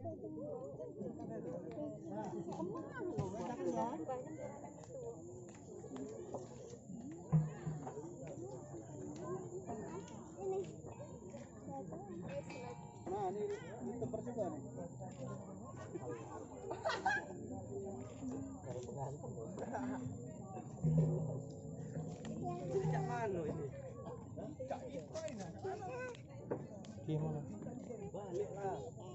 Nah, ini tempat juga nih. Cak Mano ini. Cak Ito ini. Gimana? Balik lah.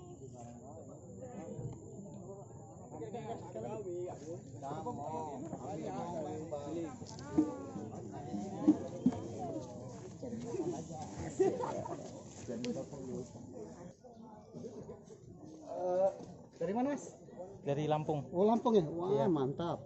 Dari mana, Mas? Dari Lampung. Oh, Lampung ya? Wah, iya. Mantap.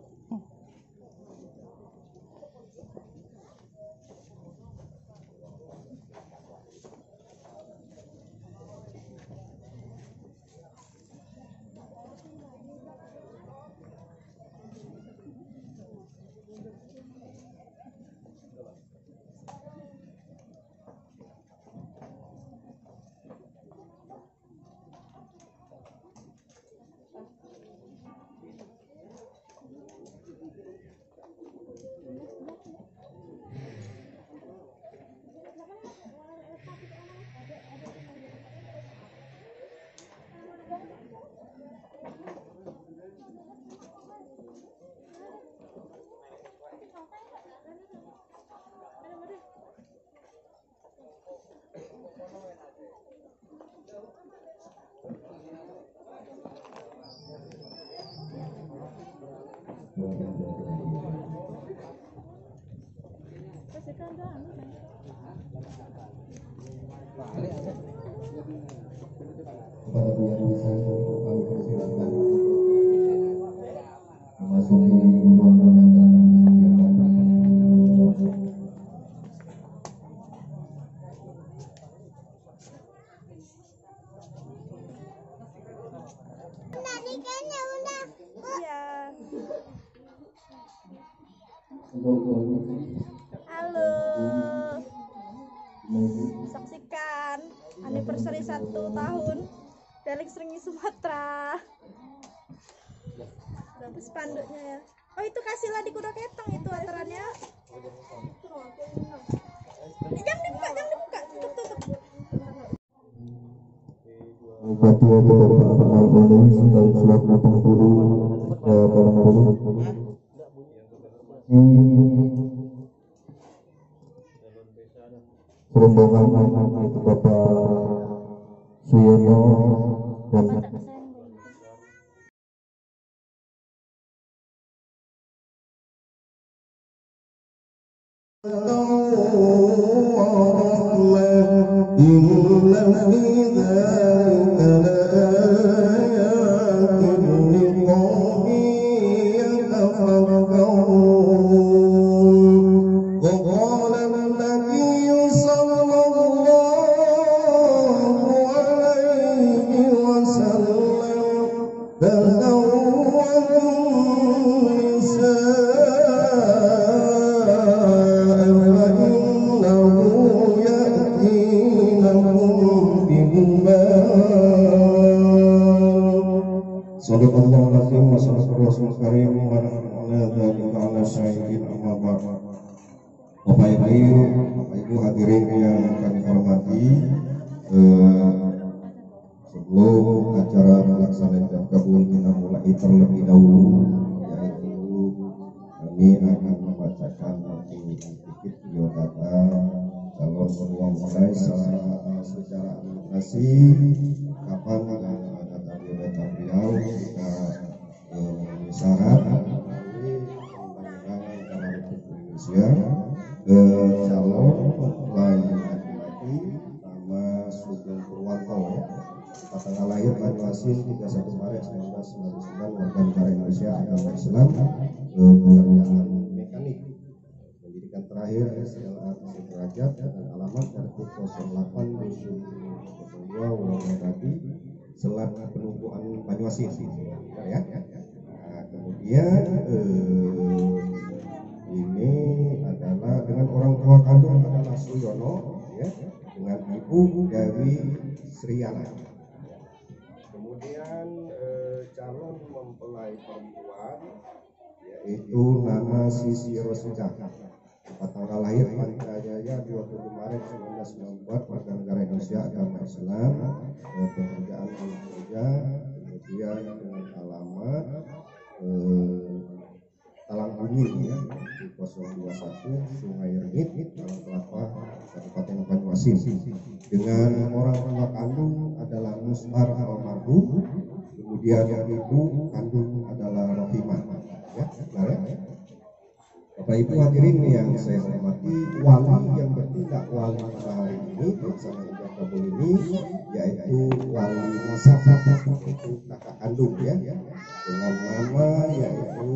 Halo, saksikan anniversary 1 tahun Deleng Seringi Sumatera. Berapa spanduknya ya? Oh, itu kasihlah di Kuda Ketong itu aturannya. Jangan dibuka, tutup. Rombongan itu Bapak Suyono dan Bapak Ibu hadirin yang kami hormati, sebelum acara melaksanakan kabul kita mulai terlebih dahulu, yaitu kami akan membacakan sedikit biodata calon ketua mulai secara administrasi kapan data biodata beliau kita memenuhi syarat melalui Undang-Undang Negara Republik Indonesia. Calon mempelai laki-laki nama Sugeng Purwanto, tanggal lahir Banyuasin 31 Maret 1999, warga negara Indonesia, agama Islam, pekerjaan mekanik, pendidikan terakhir SLA Sederajat, dan alamat RT 08 Dusun 02 Wulongerapi, Selat Penumpuan Banyuasin, ya. Nah, kemudian ini adalah dengan orang tua kandung adalah Suyono, ya, dengan ibu dari Sriana. Kemudian Kemudian calon mempelai perempuan yaitu nama Sisi Rosida. Tanggal lahir Panjaya 27 Maret 1994, warga negara Indonesia, agama Islam, pekerjaan bekerja, kemudian dengan alamat Talang Bumi ya, di 021 Sungai Rengit, Talang Kelapa, Kabupaten Banyuasin. Dengan orang tua kandung adalah Mustar almarhum, kemudian ibu kandung adalah Rohimah. Ya, benar ya. Bapak Ibu hadirin yang saya hormati, wali yang bertindak wali pada hari ini pelaksanaan ijab kabul ini yaitu wali nasab, itu kakak kandung ya, dengan nama yaitu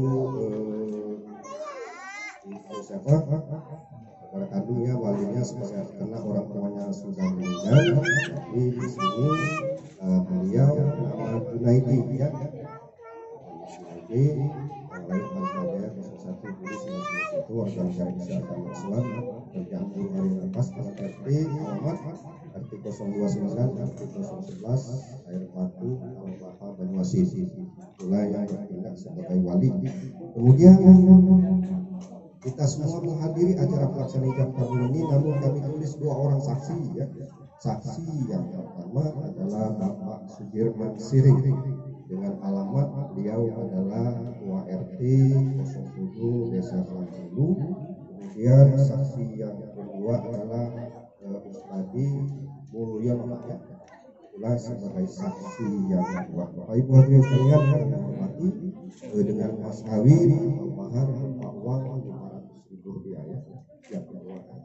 siapa? Kakak kandungnya walinya sebagai karena orang tuanya sudah meninggal. Jadi di sini beliau nama Junaidi ya. Junaidi lahir Panjaya 01 Juli 1991, warga negara Indonesia, agama Islam, kerjaan buruh hari lepas dengan RT alamat RT 029 RT 011 air batu Talang Kelapa Banyuasin. Itulah yang bertindak sebagai wali. Kemudian kita semua menghadiri acara pelaksanaan ijab kabul ini, namun kami tulis 2 orang saksi ya. Saksi yang pertama adalah Bapak Sudirman Sirik, dengan alamat beliau adalah Ketua RT 07 Desa Kelangulu. Kemudian saksi yang kedua adalah Ustadi Mulyono ya. Itulah sebagai saksi yang kedua. Bapak Ibu hadirin sekalian yang kami hormati, dengan mas kawin mahar berupa uang 500.000 rupiah ya. Siap didoakan.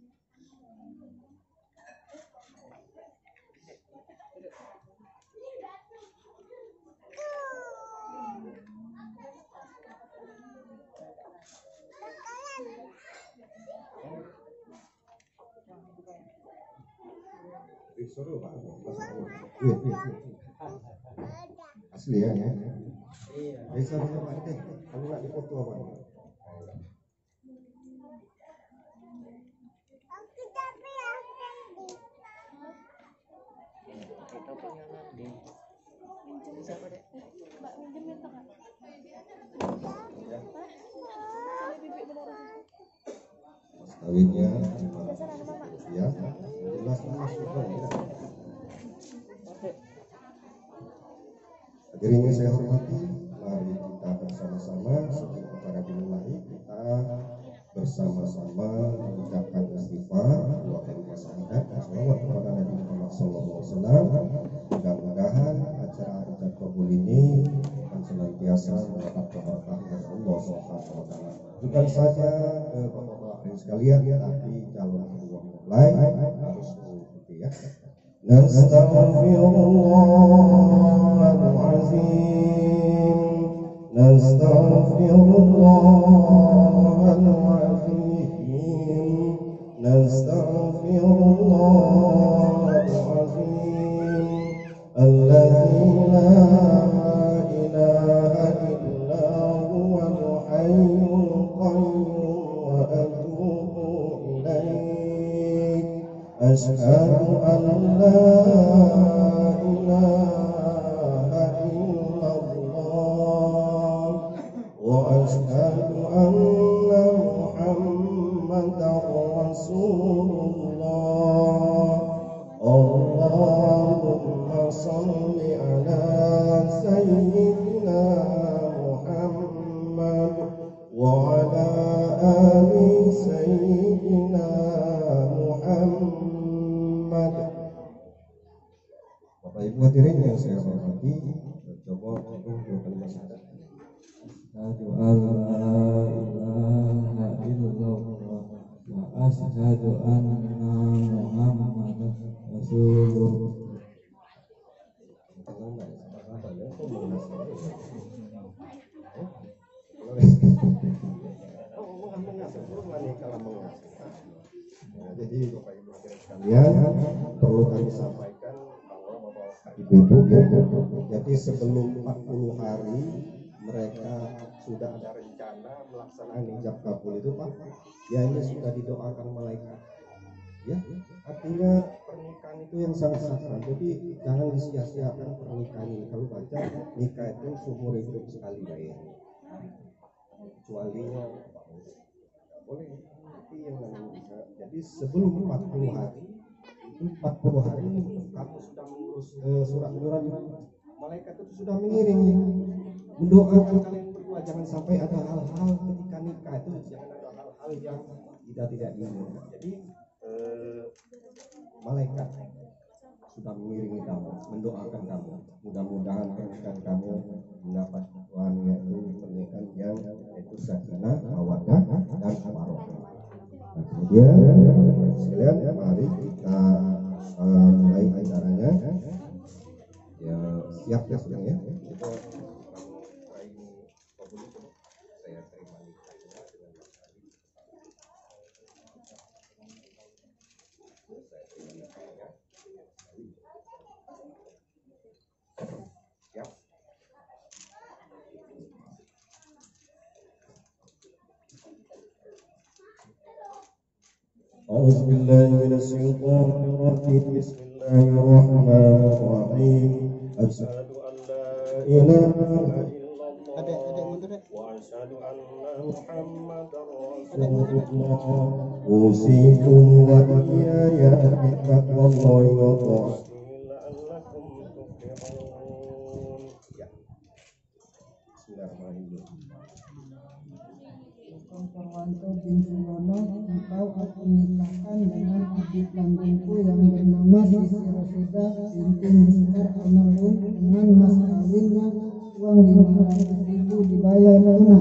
Suruh Pak. Iya. Asli ya. Iya. Bisa Pak deh. Kamu nak dipoto apa? Kita punya nanti. Siapa deh? Mbak minjem minta Kak. Mas kawinnya. Ya. Jelas Mas juga. Hadirin yang saya hormati, mari kita bersama-sama sebelum acara dimulai kita bersama-sama mengucapkan istighfar, 2 kalimat syahadat, salawat kepada Nabi Muhammad SAW. Mudah-mudahan acara ijab kabul ini akan senantiasa mendapat keberkahan dari Allah SWT. Bukan saja bapak-bapak sekalian, tapi calon kedua mempelai harus mengikuti ya. Nastaghfirullahaladzim, nastaghfirullahaladzim, nastaghfirullahaladzim, alladzi la ilaha illa huwal hayyul qayyum wa atubu ilaih. Asyhadu an la ilaha illallah wa asyhadu anna Muhammadar Rasulullah. Allahumma salli ala sayyidina Muhammad wa ala ali sayyidina Muhammad. Bapak Ibu hadirin yang saya hormati, coba untuk kalimat syahadat. Asyhadu an la ilaha illallah wa asyhadu anna Muhammadan Rasulullah. Jadi Bapak Ibu sekalian, perlu kami sampaikan bahwa Bapak Ibu ya, jadi sebelum 40 hari mereka sudah ada rencana melaksanakan ijab kabul itu Pak, ya ini sudah didoakan malaikat ya. Artinya pernikahan itu yang sangat sakral. Jadi jangan disia-siakan pernikahan ini. Kalau baca nikah itu seumur hidup sekali bayar. Kecuali nggak boleh. Tapi yang bisa. Jadi sebelum 40 hari itu 40 hari kamu sudah mengurus surat menyurat, malaikat itu sudah mengiring mendoakan kalian berdua. Jangan sampai ada hal-hal ketika nikah itu, jangan ada hal-hal yang tidak diinginkan. Jadi malaikat sudah mengiringi kamu, mendoakan kamu. Mudah-mudahan pernikahan kamu mendapat Tuhan, yaitu pernikahan yang itu sakinah, mawaddah dan warahmah. Nah, kemudian sekalian, mari kita mulai acaranya. Ya, siap ya sudah ya. Saya terima nikahnya dengan Mas Ali. Saya terima nikahnya. Siap. أعوذ بالله من الشيطان الرجيم. بسم الله الرحمن الرحيم. أشهد أن لا إله إلا الله وأشهد أن محمدا رسول الله. أوصيكم وإياي بتقوى الله وطاعته لعلكم تفلحون. Bismillahirrahmanirrahim. Purwanto bin Suwono, engkau aku nikahkan dengan adik kandungku yang bernama Sisi Rosida binti Mister Amalun dengan mas kawinnya uang 500.000 dibayar tunai.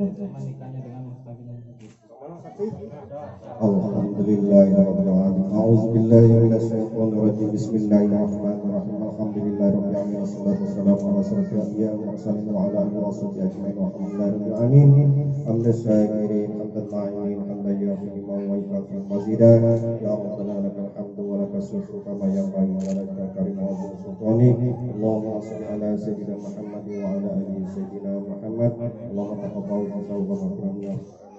Alhamdulillahirrahmanirrahim. A'udzubillahi minasyaitonirrajim. Bismillahirrahmanirrahim. Alhamdulillahirabbil alamin. Wassalatu wassalamu ala asyrofil anbiya'i wal mursalin wa ala alihi wa sahbihi ajmain. Walhamdulillahirabbil alamin. Hamdan syakirin, hamdan na'imin, hamdan yu'affihi ma wa yukaffir mazida. Ya Rabbana lakal hamdu wa lakal syukru kama yanbaghi li wajhika karim wa sultani. Allahumma shalli ala sayyidina Muhammad wa ala ali sayyidina Muhammad. Allahumma taqabbal minna wa taqabbal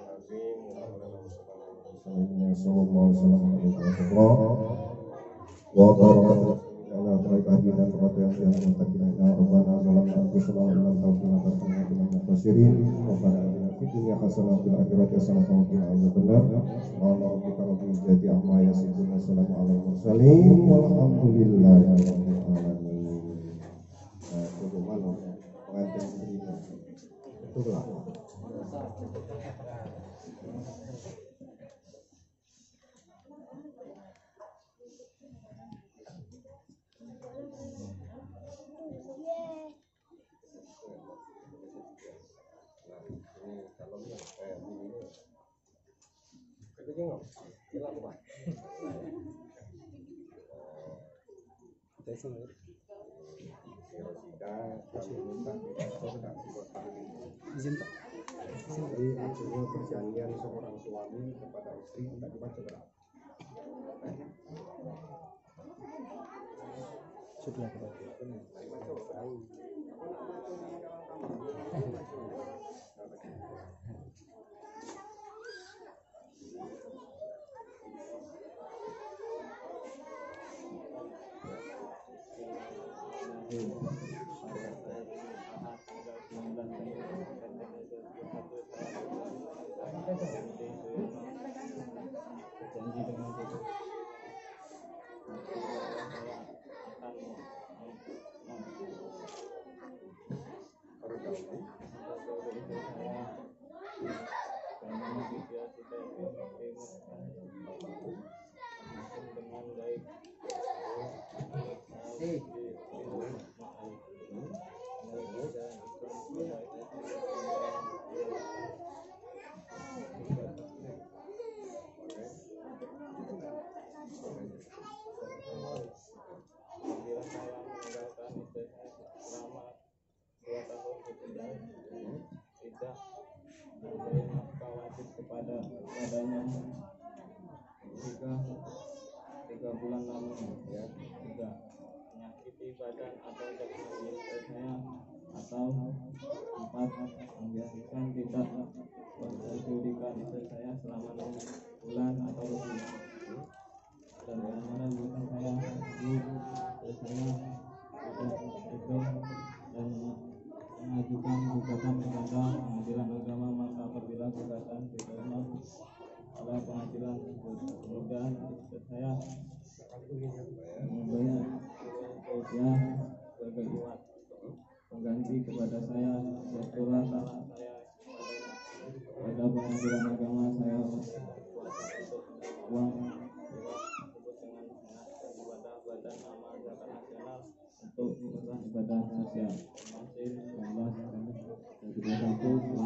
Sallallahu alaihi wasallam wa barakatuh ala barakatihi dan rahmatnya yang mutakina rabbana zalamna anfusana wa lam taghfir lana wa tarhamna khasirin rabbana atina fid dunya hasanah wa fil akhirati hasanah wa qina adzabannar subhana rabbika rabbil izzati amma yasifun wa salamun alal mursalin walhamdulillahi rabbil alamin. Itu mana pengantin terima itu lah. Izin Pak. Jadi maksudnya perjanjian seorang suami kepada istri tadi baca berapa? Sudah. Kepadanya tiga bulan lalu ya, tidak menyakiti badan atau menyakiti saya, atau 4 membiarkan tidak menculikan istri saya selama 6 bulan atau lebih. mengajukan gugatan kepada pengadilan agama, maka apabila gugatan diterima oleh pengadilan, kemudian saya membayar dia sebagai iwat pengganti kepada saya setelah talak saya pada pengadilan agama. Saya uang tersebut dengan mengajukan kepada Badan Amal Zakat Nasional untuk ibadah sosial. Terima kasih.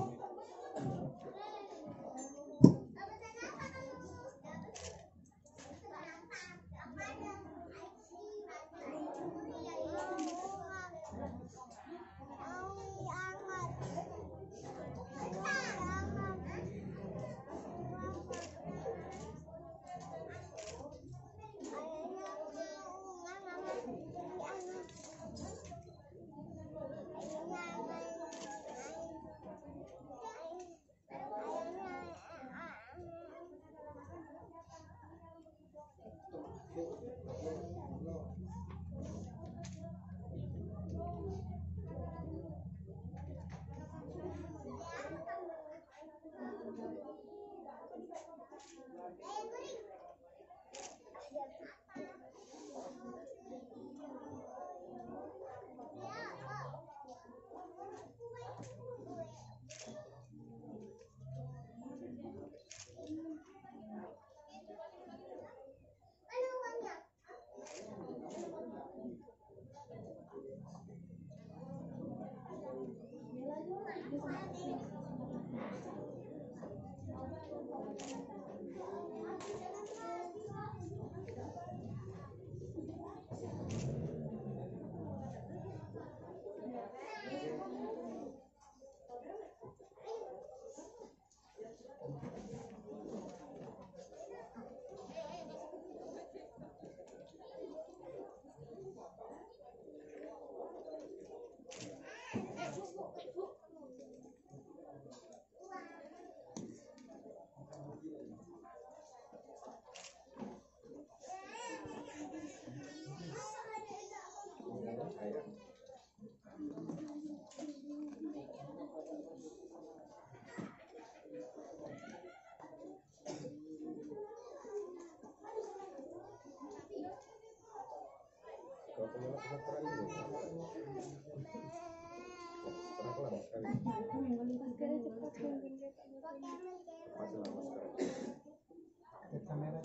Kamera.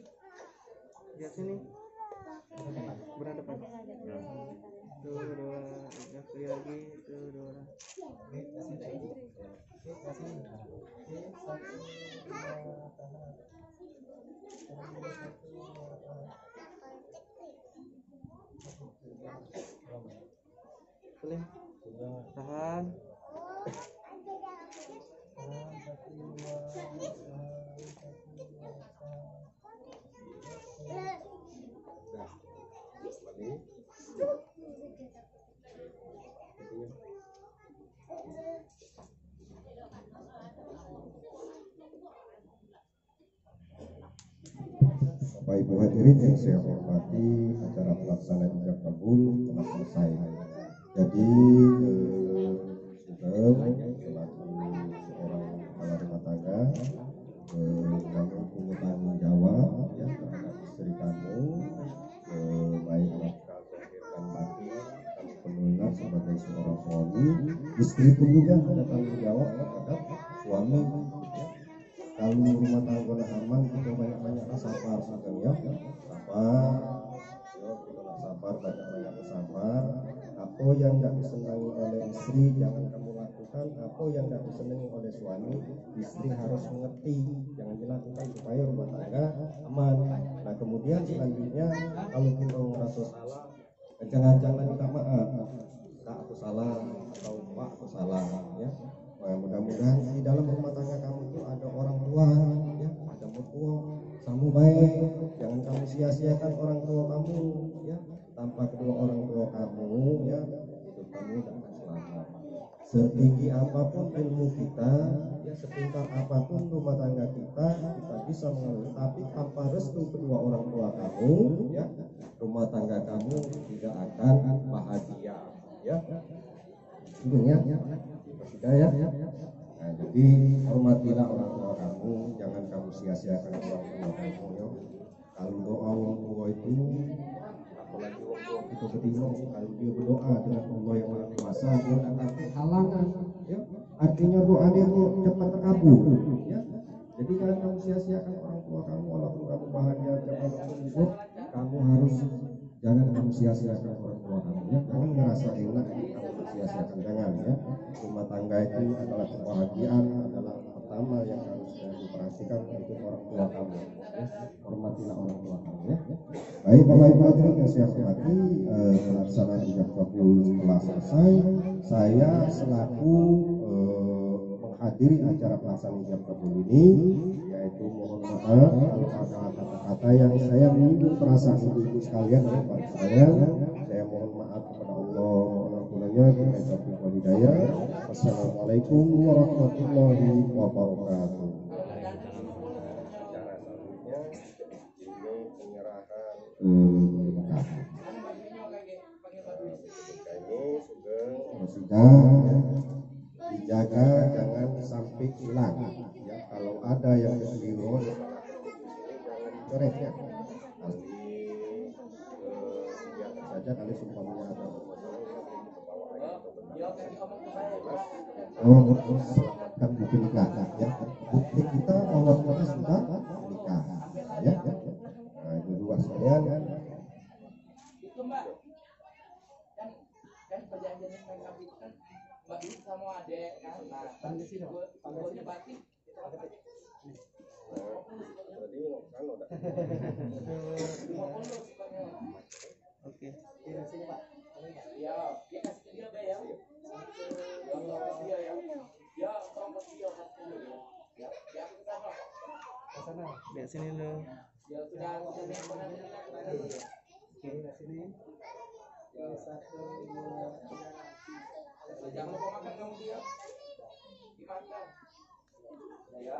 Lihat sini. Berhadapan. Tuh, dua. Sekali lagi. Tuh, dua. Boleh. Tahan. Bapak Ibu hadirin yang saya hormati, acara pelaksanaan ijab kabul telah selesai. Jadi sudah selaku seorang kepala rumah tangga, kamu punya tanggung jawab ya terhadap istri kamu, baik nafkah zahir dan batin, kamu penular sebagai seorang suami, istri pun juga ada tanggung jawab terhadap suami. Kalau rumah tangga aman, kita banyak-banyaklah sabar, sabar ya, sabar. Yo, kita sabar, banyak-banyak sabar. Apa yang tidak disenangi oleh istri jangan kamu lakukan. Apa yang tidak disenangi oleh suami, istri harus mengerti, jangan dilakukan supaya rumah tangga aman. Nah kemudian selanjutnya kalau kita merasa salah, jangan minta maaf. Tak aku salah atau pak aku salah ya. Mudah-mudahan di dalam rumah tangga kamu itu ada orang tua ya, ada mertua, kamu baik, jangan kamu sia-siakan orang tua kamu ya. Tanpa kedua orang tua kamu ya, hidup kamu tidak akan selamat. Setinggi apapun ilmu kita ya, sepintar apapun rumah tangga kita bisa mengeluh, tapi tanpa restu kedua orang tua kamu ya, rumah tangga kamu tidak akan bahagia ya. ya, sudah ya. Nah, jadi hormatilah orang tua kamu, jangan kamu sia-siakan orang tua kamu ya. Kalau doa orang tua itu, apalagi orang tua kita betina, kalau dia berdoa dengan Allah yang Maha Kuasa, dia akan halangan, ya. Artinya doa dia itu cepat terkabul, ya. Jadi jangan kamu sia-siakan orang tua kamu, walaupun kamu bahagia jangan kamu hidup, kamu harus jangan kamu sia-siakan orang tua kamu, ya. Jangan merasa enak kamu sia-siakan, jangan ya. Rumah tangga itu adalah kebahagiaan, adalah pertama yang harus diperhatikan untuk orang tua kamu, ya. Hormatilah orang tua kamu, ya. Baik Bapak Ibu hadirin yang saya hormati, pelaksanaan ijab kabul telah selesai. Saya selaku menghadiri acara pelaksanaan ijab kabul ini, yaitu mohon maaf kalau ada kata-kata yang saya menyinggung perasaan ibu-ibu sekalian dan bapak saya mohon maaf kepada Allah Subhanahu wa taala. Hidayah. Wassalamualaikum warahmatullahi wabarakatuh. Cara selanjutnya ini penyerahan berkah. Ini sudah dijaga jangan sampai hilang, ya. Kalau ada yang keliru jangan dicoret, ya. Kali saja kali sumpahnya ada selamatkan bukti nikah, ya. Bukti kita bahwa kita sudah nikah, ya. Nah, itu dua sekalian. Itu Mbak, kan perjanjian makeup itu kan Mbak Ibu sama adek kan, nah di sini gue batik. Berarti kan udah. Oke. Ya, dia kasih dia Mbak ya. Dia ya. Ya, sama dia ya. Ya, kita sama. Lihat sini lo. Ya sudah lihat mana. Oke, lihat sini. Satu, dua. Jangan lupa makan kamu dia. Dimakan. Ya.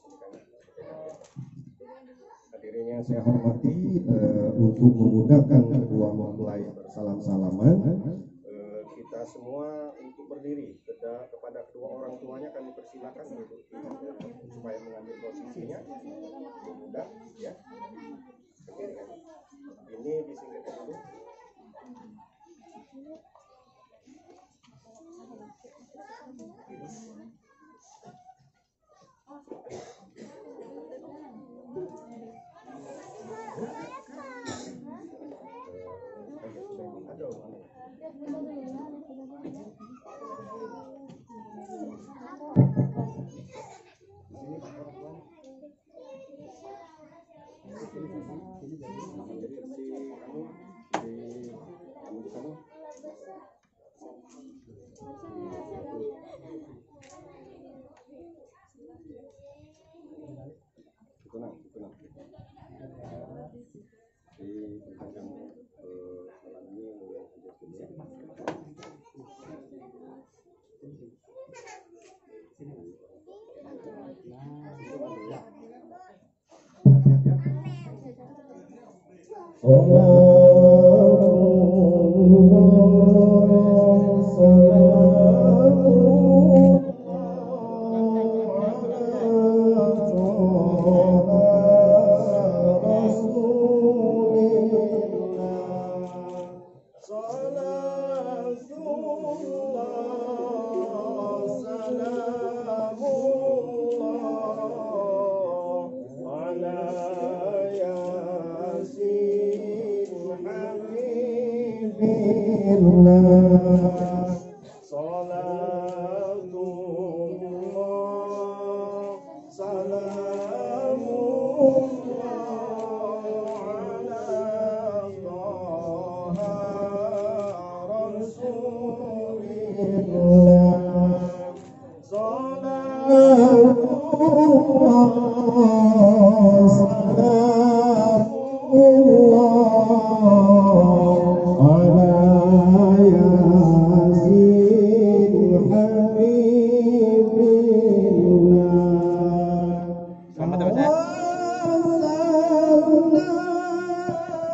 Hadirin yang saya hormati, untuk memudahkan kedua mempelai bersalam-salaman, kita semua untuk berdiri kepada kedua orang tuanya kami persilakan untuk supaya mengambil posisinya mudah, ya. Ini disingkirkan dulu.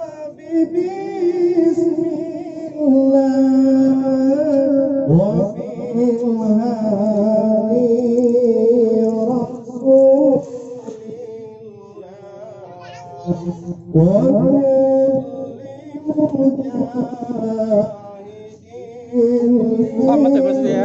Bismillah. Selamat ya Mas ya.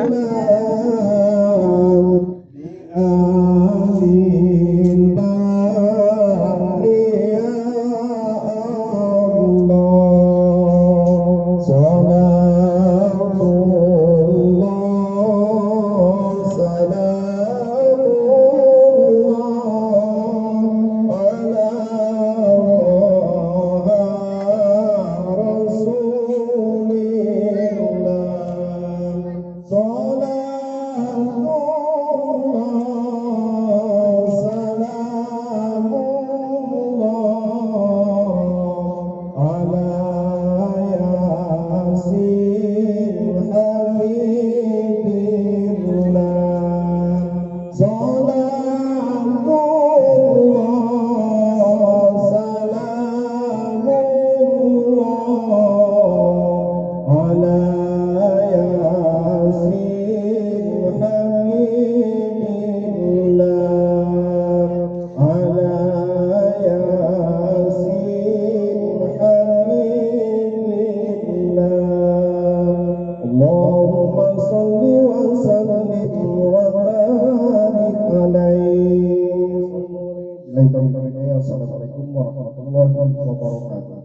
Assalamualaikum warahmatullahi wabarakatuh.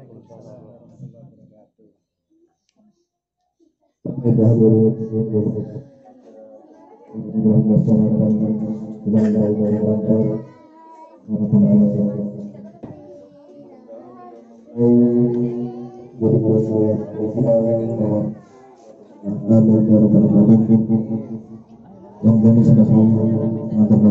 Yang kami sudah mengaturkan.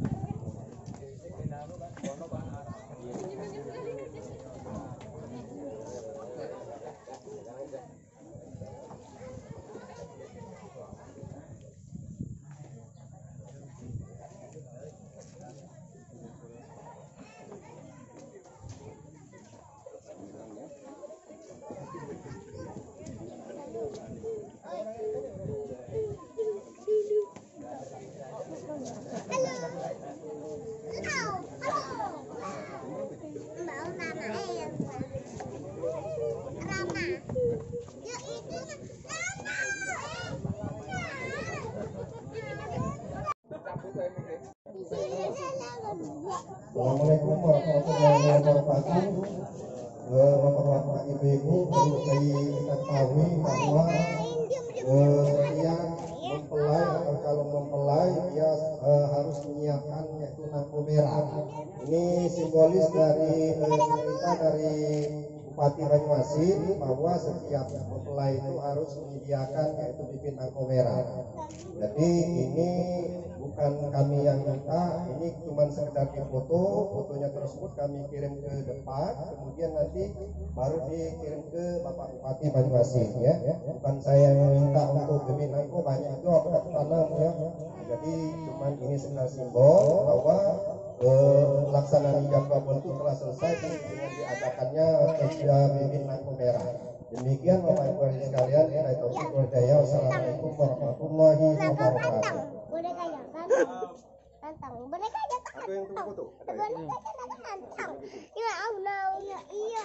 Assalamualaikum warahmatullahi wabarakatuh. Bapak-bapak, ibu-ibu, perlu kita ketahui bahwa setiap mempelai atau calon mempelai dia harus menyiapkan yaitu nangko merah. Ini simbolis dari cerita dari Bupati Banyuasin bahwa setiap mempelai itu harus menyediakan yaitu bibit nangko merah. Jadi ini bukan kami yang minta, ini cuma sekedar difoto, fotonya tersebut kami kirim ke depan, kemudian nanti baru dikirim ke Bapak Bupati Banyuasin ya. Bukan saya yang minta untuk bibit nangko, banyak itu aku tanam ya. Jadi cuma ini sekedar simbol bahwa pelaksanaan ijab kabul itu telah selesai dengan diadakannya kerja bibit nangko merah. Demikian Bapak Ibu sekalian, saya Taufik Hidayah. Wassalamualaikum warahmatullahi wabarakatuh. Tantang, boneka aja tantang. Boneka aja tantang. Ya Allah, ya iya.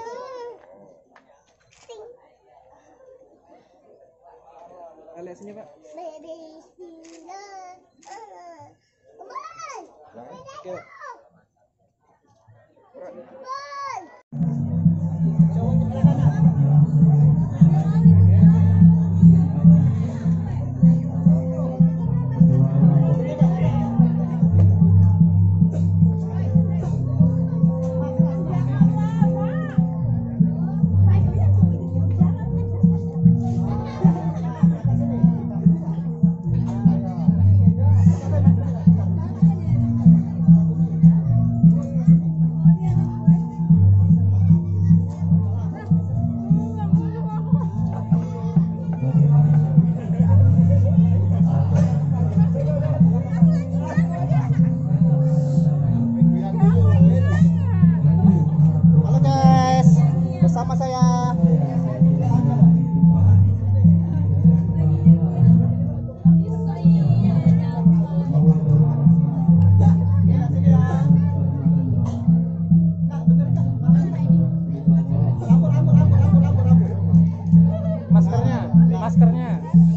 Sing. Lihat sini Pak. Baby singer. Come on. Oke. maskernya.